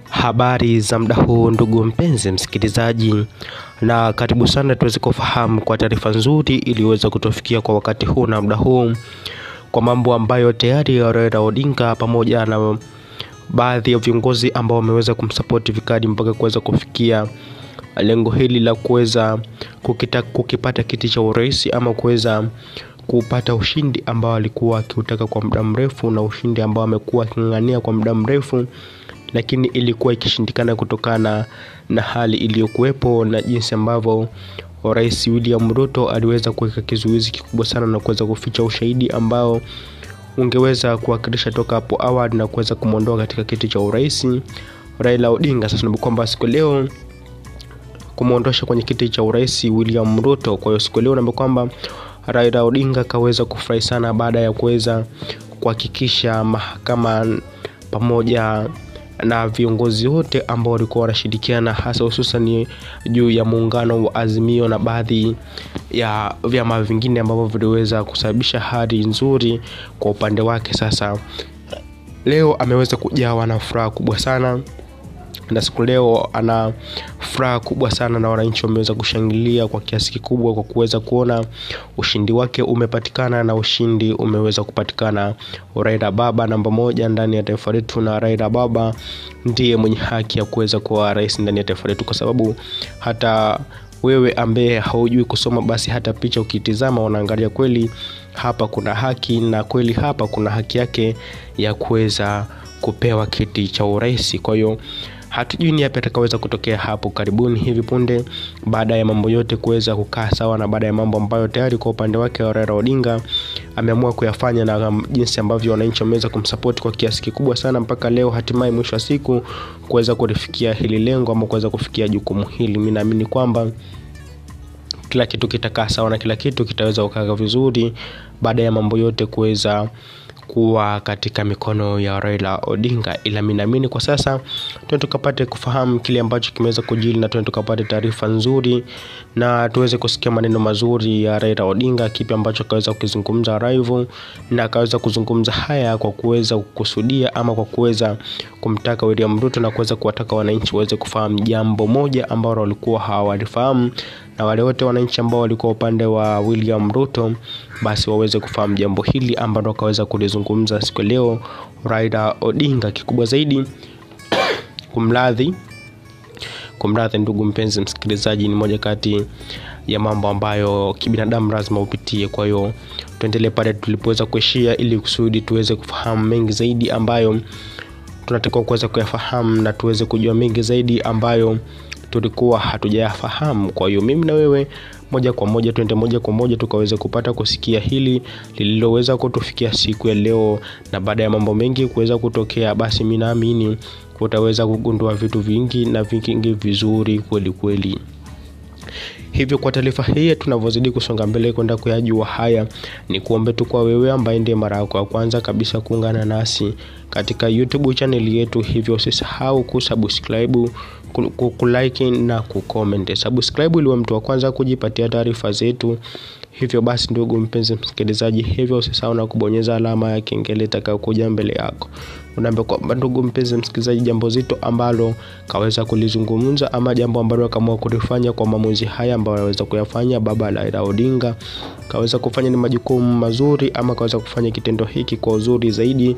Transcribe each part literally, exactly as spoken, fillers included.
Habari za muda huu ndugu mpenzi msikilizaji, na karibu sana tuweze kufahamu kwa taarifa nzuri ili uweze kutufikia kwa wakati huu na muda huu, kwa mambo ambayo tayari Raila Odinga pamoja na baadhi ya viongozi ambao wameweza kumsupport vikali mpaka kuweza kufikia lengo hili la kuweza kukipata kiti cha urais ama kuweza kupata ushindi ambao alikuwa akiutaka kwa muda mrefu, na ushindi ambao amekuwa aking'ang'ania kwa muda mrefu, lakini ilikuwa ikishindikana kutokana na hali iliyokuwepo na jinsi ambavyo Rais William RUTO aliweza kuweka kizuizi kikubwa sana na kuweza kuficha ushahidi ambao ungeweza kuwakilisha toka hapo awali na kuweza kumondoa katika kiti cha urais Raila Odinga. Sasa ni kwamba siku leo kumuondosha kwenye kiti cha urais William RUTO. Kwa hiyo siku leo naomba kwamba Raila Odinga kaweza kufurahi sana baada ya kuweza kuhakikisha mahakama pamoja na viongozi wote ambao walikuwa wanashirikiana, hasa hususan juu ya muungano wa Azimio na baadhi ya vyama vingine ambavyo viliweza kusababisha hali nzuri kwa upande wake. Sasa leo ameweza kujawa na furaha kubwa sana, na siku leo ana furaha kubwa sana, na wananchi wameweza kushangilia kwa kiasi kikubwa kwa kuweza kuona ushindi wake umepatikana, na ushindi umeweza kupatikana Raila Baba namba moja ndani ya taifa letu, na Raila Baba ndiye mwenye haki ya kuweza kuwa rais ndani ya taifa letu, kwa sababu hata wewe ambaye haujui kusoma, basi hata picha ukitizama unaangalia kweli hapa kuna haki, na kweli hapa kuna haki yake ya kuweza kupewa kiti cha urais. Kwa hiyo hatujui ni yapi atakaweza kutokea hapo karibuni hivi punde, baada ya mambo yote kuweza kukaa sawa, na baada ya mambo ambayo tayari kwa upande wake Raila Odinga ameamua kuyafanya, na jinsi ambavyo wananchi wameweza kumsupport kwa kiasi kikubwa sana mpaka leo hatimaye mwisho wa siku kuweza kulifikia hili lengo ama kuweza kufikia jukumu hili. Mimi naamini kwamba kila kitu kitakaa sawa na kila kitu kitaweza kukaa vizuri baada ya mambo yote kuweza kuwa katika mikono ya Raila Odinga. Ila mimi naamini kwa sasa tuende tukapate kufahamu kile ambacho kimeweza kujili, na tuende tukapate taarifa nzuri na tuweze kusikia maneno mazuri ya Raila Odinga, kipi ambacho kaweza kuzungumza rival, na kaweza kuzungumza haya kwa kuweza kukusudia ama kwa kuweza kumtaka William RUTO na kuweza kuwataka wananchi waweze kufahamu jambo moja ambalo walikuwa hawalifahamu, na wale wote wananchi ambao walikuwa upande wa William RUTO basi waweze kufahamu jambo hili ambalo kaweza kulizungumza siku leo Raila Odinga. Kikubwa zaidi kumradhi kumradhi ndugu mpenzi msikilizaji, ni moja kati ya mambo ambayo kibinadamu lazima upitie. Kwa hiyo tuendelee pale tulipoweza kuishia ili kusudi tuweze kufahamu mengi zaidi ambayo tunatakiwa kuweza kuyafahamu, na tuweze kujua mengi zaidi ambayo tulikuwa hatujayafahamu. Kwa hiyo mimi na wewe moja kwa moja tuende moja kwa moja tukaweza kupata kusikia hili lililoweza kutufikia siku ya leo, na baada ya mambo mengi kuweza kutokea, basi mimi naamini utaweza kugundua vitu vingi na vingi vizuri kweli kweli. Hivyo kwa taarifa hii tunavozidi kusonga mbele kwenda kuyajua haya, ni kuombe tu kwa wewe ambaye ndiye mara yako ya kwanza kabisa kuungana nasi katika YouTube channel yetu, hivyo usisahau kusubscribe, kulike na kucomment. Subscribe ili uwe mtu wa kwanza kujipatia taarifa zetu. Hivyo basi ndugu mpenzi msikilizaji, hivyo usisahau na kubonyeza alama ya kengele itakayokuja mbele yako. Unaambia kwamba ndugu mpenzi msikilizaji, jambo zito ambalo kaweza kulizungumza ama jambo ambalo akaamua kulifanya kwa maamuzi haya ambayo anaweza kuyafanya baba Raila Odinga, kaweza kufanya ni majukumu mazuri ama kaweza kufanya kitendo hiki kwa uzuri zaidi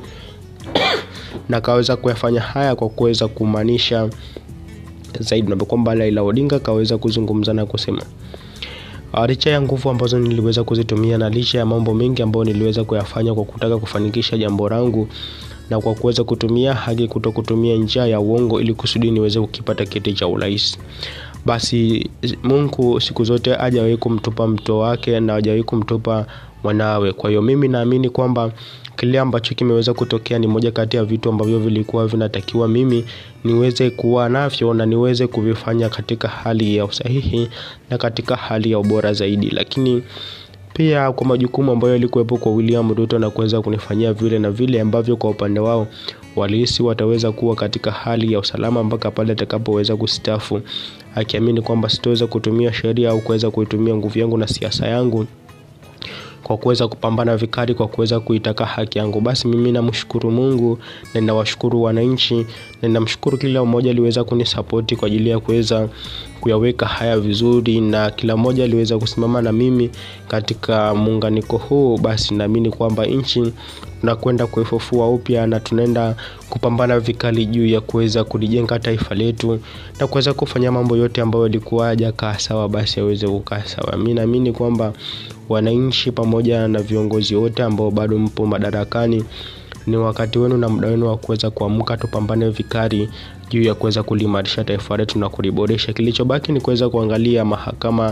na kaweza kuyafanya haya kwa kuweza kumaanisha zaidi. Naomba kwamba Raila Odinga kaweza kuzungumza na kusema, licha ya nguvu ambazo niliweza kuzitumia na licha ya mambo mengi ambayo niliweza kuyafanya kwa kutaka kufanikisha jambo langu, na kwa kuweza kutumia haki kutokutumia njia ya uongo ili kusudi niweze kukipata kiti cha urais, basi Mungu siku zote hajawahi kumtupa mtoto wake na hajawahi kumtupa mwanawe. Kwa hiyo mimi naamini kwamba kile ambacho kimeweza kutokea ni moja kati ya vitu ambavyo vilikuwa vinatakiwa mimi niweze kuwa navyo na niweze kuvifanya katika hali ya usahihi na katika hali ya ubora zaidi. Lakini pia kwa majukumu ambayo yalikuwepo kwa William RUTO na kuweza kunifanyia vile na vile ambavyo kwa upande wao walihisi wataweza kuwa katika hali ya usalama mpaka pale atakapoweza kustaafu, akiamini kwamba sitaweza kutumia sheria au kuweza kuitumia nguvu yangu na siasa yangu kwa kuweza kupambana vikali kwa kuweza kuitaka haki yangu. Basi mimi namshukuru Mungu na ninawashukuru wananchi na ninamshukuru kila mmoja aliweza kunisupport kwa ajili ya kuweza kuyaweka haya vizuri, na kila mmoja aliweza kusimama na mimi katika muunganiko huu. Basi naamini kwamba nchi tunakwenda kuifufua upya na tunaenda kupambana vikali juu ya kuweza kulijenga taifa letu na kuweza kufanya mambo yote ambayo yalikuwa hayajakaa sawa basi yaweze kukaa sawa. Mimi naamini kwamba wananchi pamoja na viongozi wote ambao bado mpo madarakani, ni wakati wenu na muda wenu wa kuweza kuamka tupambane vikali juu ya kuweza kulimarisha taifa letu na kuliboresha. Kilichobaki ni kuweza kuangalia mahakama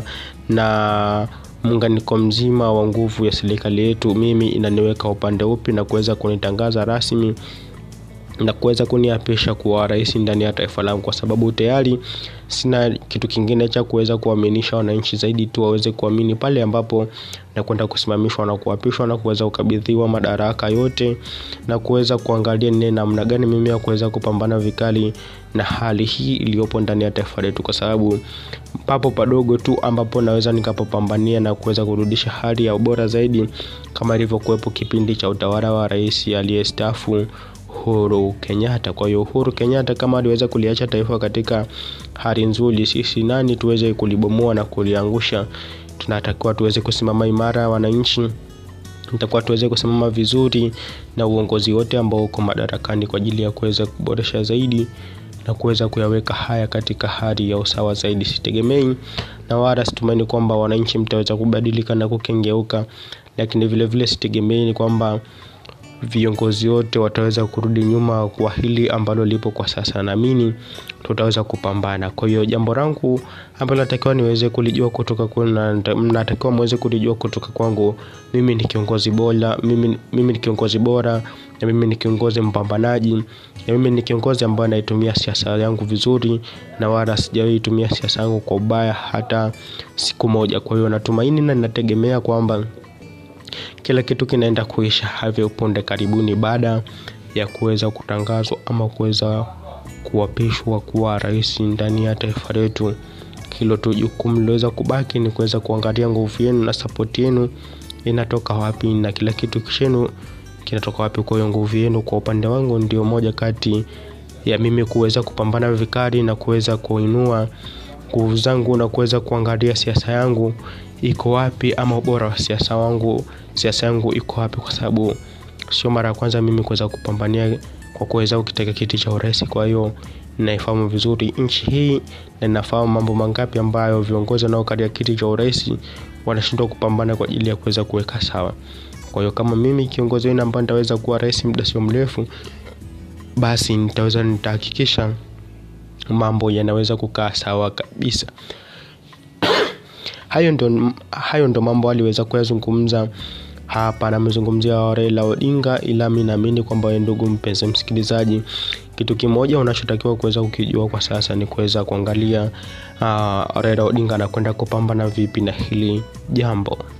na muunganiko mzima wa nguvu ya serikali yetu mimi inaniweka upande upi na kuweza kunitangaza rasmi na kuweza kuniapisha kuwa rais ndani ya taifa langu, kwa sababu tayari sina kitu kingine cha kuweza kuaminisha wananchi zaidi tu waweze kuamini pale ambapo na kwenda kusimamishwa na kuapishwa na kuweza kukabidhiwa madaraka yote, na kuweza kuangalia ni namna gani mimi ya kuweza kupambana vikali na hali hii iliyopo ndani ya taifa letu, kwa sababu papo padogo tu ambapo naweza nikapopambania na kuweza kurudisha hali ya ubora zaidi kama ilivyokuwepo kipindi cha utawala wa rais aliyestaafu Uhuru KENYATA. Kwa hiyo Uhuru KENYATA kama aliweza kuliacha taifa katika hali nzuri, sisi nani tuweze kulibomoa na kuliangusha? Tunatakiwa tuweze kusimama imara wananchi, tutakuwa tuweze kusimama vizuri na uongozi wote ambao uko madarakani kwa ajili ya kuweza kuboresha zaidi na kuweza kuyaweka haya katika hali ya usawa zaidi. Sitegemei na wala situmaini kwamba wananchi mtaweza kubadilika na kukengeuka, lakini vile vile sitegemei kwamba viongozi wote wataweza kurudi nyuma kwa hili ambalo lipo kwa sasa. Naamini tutaweza kupambana. Kwa hiyo jambo langu ambalo natakiwa niweze kulijua kutoka kwenu, mnatakiwa muweze kulijua kutoka kwangu, mimi ni kiongozi bora, mimi mimi ni kiongozi bora, na mimi ni kiongozi mpambanaji, na mimi ni kiongozi ambaye anaitumia siasa yangu vizuri na wala sijawahi tumia siasa yangu kwa ubaya hata siku moja. Kwa hiyo natumaini na ninategemea kwamba kila kitu kinaenda kuisha havyo punde karibuni baada ya kuweza kutangazwa ama kuweza kuapishwa kuwa rais ndani ya taifa letu. Hilo tu jukumu liweza kubaki ni kuweza kuangalia nguvu yenu na support yenu inatoka wapi na kila kitu kishenu kinatoka wapi. Kwa hiyo nguvu yenu kwa upande wangu ndio moja kati ya mimi kuweza kupambana vikali na kuweza kuinua nguvu zangu na kuweza kuangalia siasa yangu iko wapi ama ubora wa siasa wangu siasa yangu iko wapi, kwa sababu sio mara ya kwanza mimi kuweza kupambania kwa kuweza kukiteka kiti cha urais. Kwa hiyo naifahamu vizuri nchi hii na nafahamu mambo mangapi ambayo viongozi nao katika kiti cha urais wanashindwa kupambana kwa ajili ya kuweza kuweka sawa. Kwa hiyo kama mimi kiongozi wenu ambaye nitaweza kuwa rais muda sio mrefu, basi nitaweza nitahakikisha mambo yanaweza kukaa sawa kabisa. Hayo ndo hayo ndo mambo aliweza kuyazungumza hapa, na mzungumzia Raila Odinga. Ila mimi naamini kwamba wewe ndugu mpenzi msikilizaji, kitu kimoja unachotakiwa kuweza kukijua kwa sasa ni kuweza kuangalia uh, Raila Odinga anakwenda kupambana vipi na hili jambo.